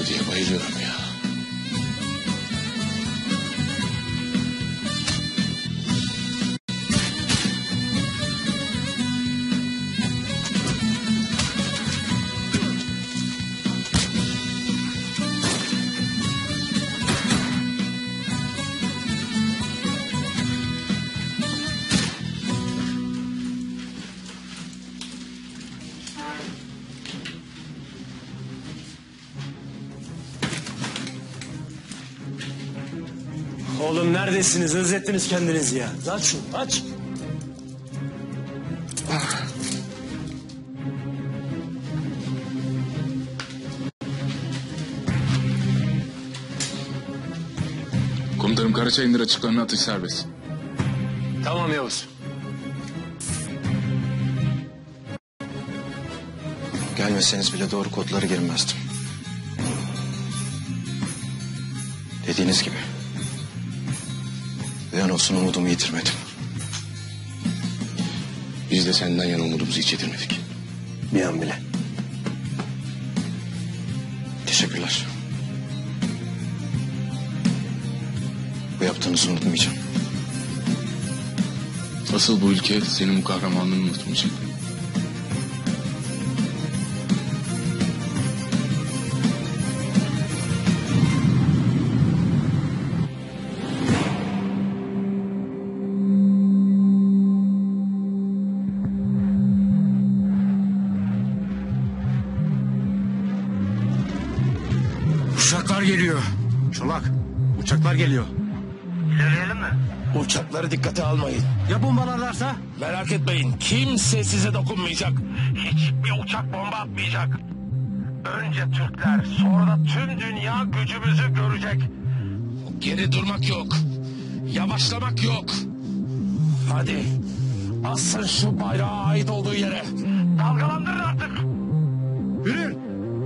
diye bayılıyorum ya. Oğlum neredesiniz? Özlettiniz kendinizi ya. Aç şunu, aç. Komutanım Karaçayındır açıklarına atış serbest. Tamam Yavuz. Gelmeseniz bile doğru kodları girmezdim. Dediğiniz gibi. Bir an olsun umudumu yitirmedim. Biz de senden yana umudumuzu hiç yitirmedik. Bir an bile. Teşekkürler. Bu yaptığınızı unutmayacağım. Asıl bu ülke senin bu kahramanlığını unutmayacak. Uçaklar geliyor. Çolak, uçaklar geliyor. İlerleyelim mi? Uçakları dikkate almayın. Ya bombalarlarsa? Merak etmeyin. Kimse size dokunmayacak. Hiçbir uçak bomba atmayacak. Önce Türkler, sonra da tüm dünya gücümüzü görecek. Geri durmak yok. Yavaşlamak yok. Hadi. Asın şu bayrağa ait olduğu yere. Dalgalandırın artık. Yürü.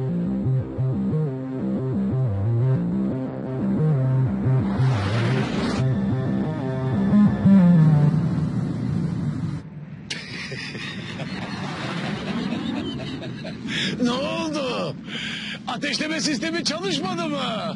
Ne oldu? Ateşleme sistemi çalışmadı mı?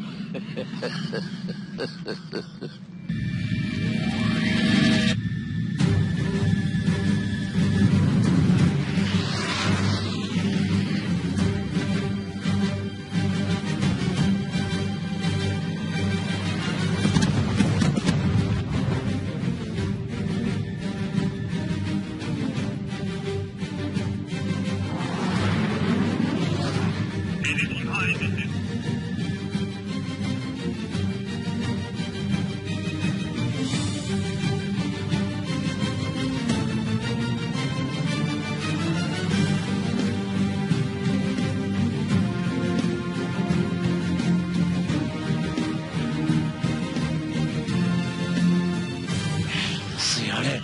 Nasıl yani?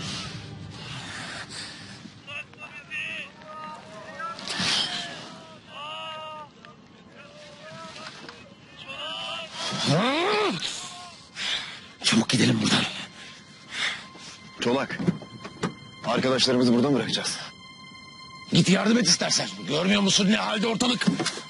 Çabuk gidelim buradan. Çolak. Arkadaşlarımızı burada mı bırakacağız? Git yardım et istersen. Görmüyor musun ne halde ortalık?